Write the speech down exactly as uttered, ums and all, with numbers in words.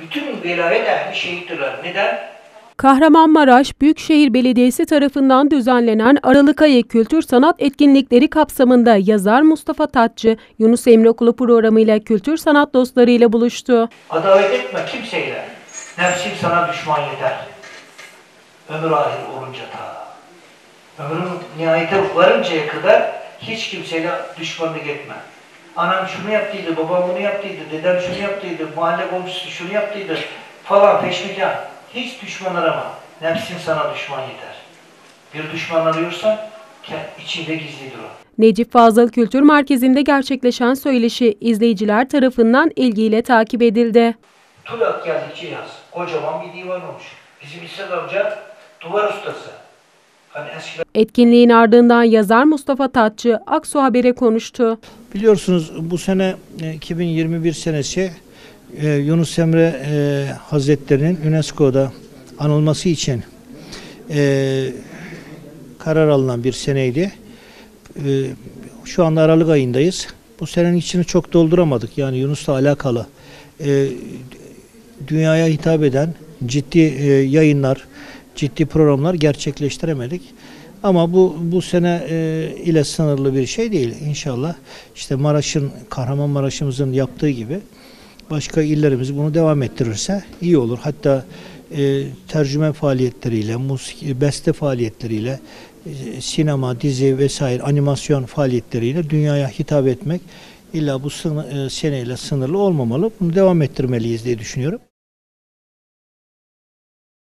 bütün velayet ehli şehittirler. Neden? Kahramanmaraş Büyükşehir Belediyesi tarafından düzenlenen Aralık Ayı Kültür Sanat Etkinlikleri kapsamında yazar Mustafa Tatçı, Yunus Emre Okulu programıyla kültür sanat dostlarıyla buluştu. Adalet etme kimseyle. Nefsim sana düşman yeter. Ömür ahir olunca ta. Ömrün nihayete varıncaya kadar hiç kimseyle düşmanlık etme. Anam şunu yaptıydı, babam bunu yaptıydı, dedem şunu yaptıydı, mahalle komşusu şunu yaptıydı falan peşmekan. Hiç düşman arama. Nefsin sana düşman yeter. Bir düşman arıyorsan içinde gizlidir o. Necip Fazıl Kültür Merkezi'nde gerçekleşen söyleşi izleyiciler tarafından ilgiyle takip edildi. Tulak geldikçe yaz. Kocaman bir divan olmuş. Bizim İshak amca duvar ustası. Hani eskiden... Etkinliğin ardından yazar Mustafa Tatçı Aksu Haber'e konuştu. Biliyorsunuz bu sene iki bin yirmi bir senesi Yunus Emre Hazretleri'nin UNESCO'da anılması için karar alınan bir seneydi. Şu anda Aralık ayındayız. Bu senenin içini çok dolduramadık. Yani Yunus'la alakalı dünyaya hitap eden ciddi yayınlar, ciddi programlar gerçekleştiremedik. Ama bu bu sene e, ile sınırlı bir şey değil. İnşallah işte Maraş'ın, Kahramanmaraş'ımızın yaptığı gibi başka illerimiz bunu devam ettirirse iyi olur. Hatta e, tercüme faaliyetleriyle, musiki, beste faaliyetleriyle, e, sinema, dizi vesaire animasyon faaliyetleriyle dünyaya hitap etmek illa bu sını, e, seneyle sınırlı olmamalı. Bunu devam ettirmeliyiz diye düşünüyorum.